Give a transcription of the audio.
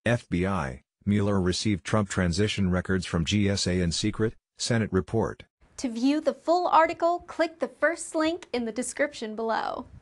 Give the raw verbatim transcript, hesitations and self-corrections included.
F B I, Mueller received Trump transition records from G S A in secret, Senate report. To view the full article, click the first link in the description below.